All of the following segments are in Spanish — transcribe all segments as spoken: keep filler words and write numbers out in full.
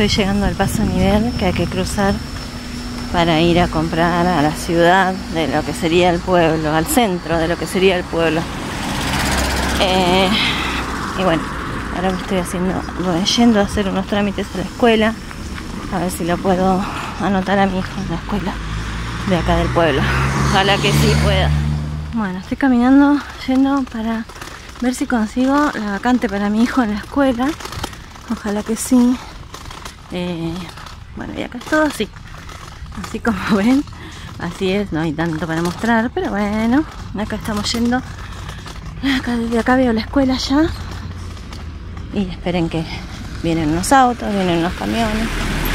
estoy llegando al paso nivel que hay que cruzar para ir a comprar a la ciudad de lo que sería el pueblo, al centro de lo que sería el pueblo. Eh, y bueno, ahora me estoy haciendo, voy yendo a hacer unos trámites a la escuela, a ver si lo puedo anotar a mi hijo en la escuela de acá del pueblo. Ojalá que sí pueda. Bueno, estoy caminando, yendo para ver si consigo la vacante para mi hijo en la escuela. Ojalá que sí. Eh, bueno, y acá es todo así. Así como ven, así es, no hay tanto para mostrar, pero bueno, acá estamos yendo. Acá, desde acá veo la escuela ya. Y esperen que vienen unos autos, vienen unos camiones.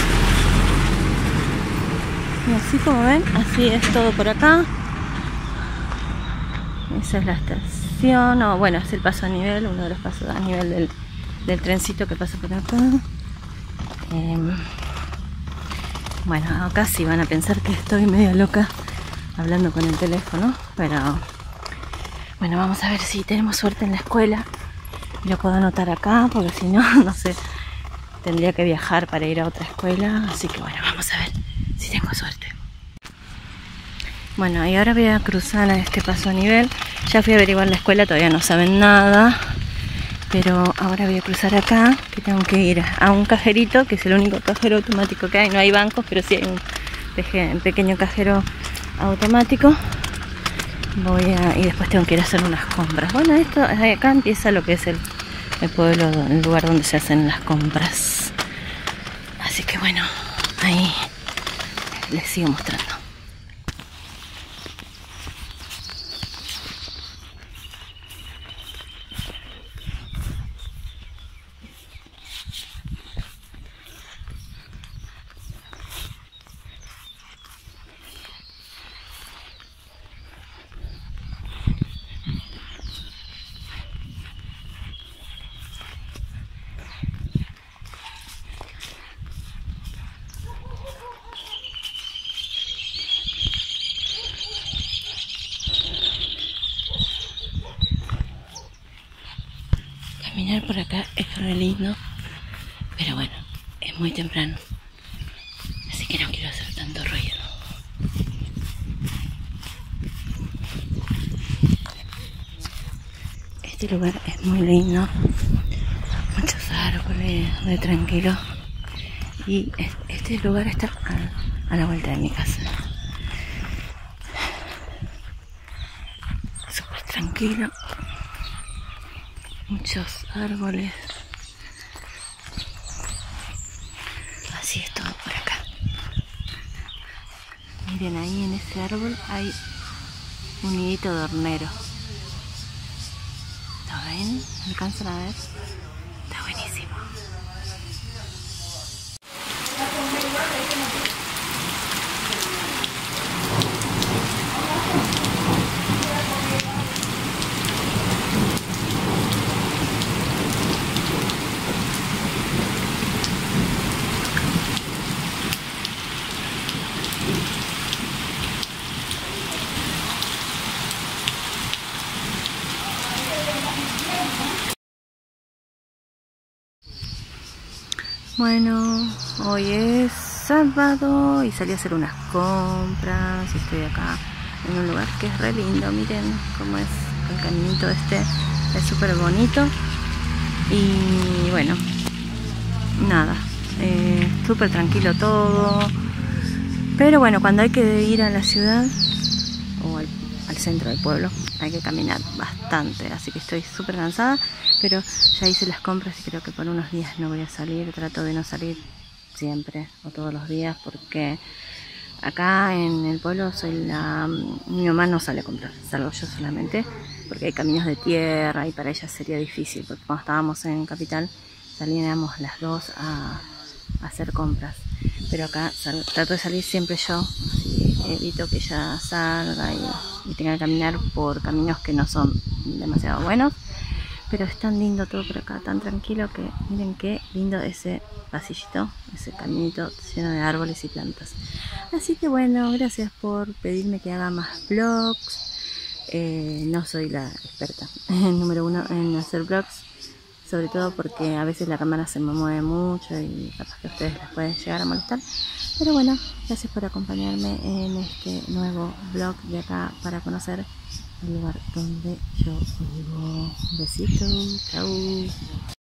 Y así como ven, así es todo por acá. Esa es la estación, o bueno, es el paso a nivel, uno de los pasos a nivel del, del trencito que pasa por acá. Eh, bueno, acá sí van a pensar que estoy medio loca hablando con el teléfono, pero bueno, vamos a ver si tenemos suerte en la escuela. Lo puedo anotar acá, porque si no, no sé, tendría que viajar para ir a otra escuela, así que bueno, vamos a ver si tengo suerte. Bueno, y ahora voy a cruzar a este paso a nivel. Ya fui a averiguar la escuela, todavía no saben nada, pero ahora voy a cruzar acá, que tengo que ir a un cajerito, que es el único cajero automático que hay. No hay bancos, pero sí hay un, peque, un pequeño cajero automático. Voy a, y después tengo que ir a hacer unas compras. Bueno, esto acá empieza lo que es el, el pueblo, el lugar donde se hacen las compras. Así que bueno, ahí les sigo mostrando. Caminar por acá es re lindo, pero bueno, es muy temprano, así que no quiero hacer tanto ruido. Este lugar es muy lindo, muchos árboles, muy tranquilo, y este lugar está a, a la vuelta de mi casa. Súper tranquilo. Muchos árboles. Así es todo por acá. Miren, ahí en ese árbol hay un nidito de hornero. ¿Lo ven? ¿Alcanzan a ver? Está buenísimo. Bueno, hoy es sábado y salí a hacer unas compras y estoy acá en un lugar que es re lindo. Miren cómo es el caminito este, es súper bonito. Y bueno, nada, eh, súper tranquilo todo. Pero bueno, cuando hay que ir a la ciudad o al, al centro del pueblo hay que caminar bastante, así que estoy súper cansada. Pero ya hice las compras y creo que por unos días no voy a salir. Trato de no salir siempre o todos los días, porque acá en el pueblo soy la... mi mamá no sale a comprar, salgo yo solamente, porque hay caminos de tierra y para ella sería difícil, porque cuando estábamos en Capital salíamos las dos a, a hacer compras. Pero acá salgo, trato de salir siempre yo, así evito que ella salga y, y tenga que caminar por caminos que no son demasiado buenos. Pero es tan lindo todo por acá, tan tranquilo, que miren qué lindo ese pasillito, ese caminito lleno de árboles y plantas. Así que bueno, gracias por pedirme que haga más vlogs. Eh, no soy la experta número uno en hacer vlogs. sobre todo porque a veces la cámara se me mueve mucho y capaz que a ustedes les pueden llegar a molestar. Pero bueno, gracias por acompañarme en este nuevo vlog de acá para conocer el lugar donde yo vivo. Un besito, chau.